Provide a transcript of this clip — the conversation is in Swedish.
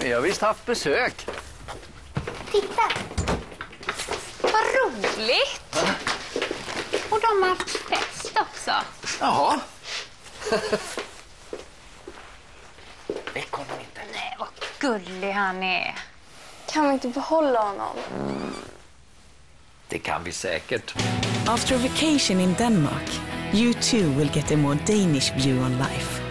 Vi har visst haft besök. Titta! Vad roligt! Och de har haft fest också. Jaha. Väck honom inte. Nej, vad gullig han är. Kan vi inte behålla honom? Det kan vi säkert. After a vacation in Denmark, you too will get a more Danish view on life.